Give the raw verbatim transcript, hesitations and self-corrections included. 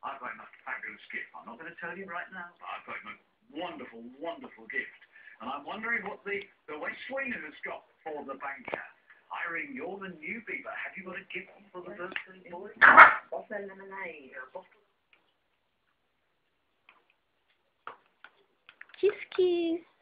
I've got him a fabulous gift. I'm not going to tell you right now, but I've got him a wonderful, wonderful gift. And I'm wondering what the, the West Winger has got for the banker. Irene, you're the newbie, but have you got a gift for the birthday boy? Bottle of lemonade. Kiss, kiss.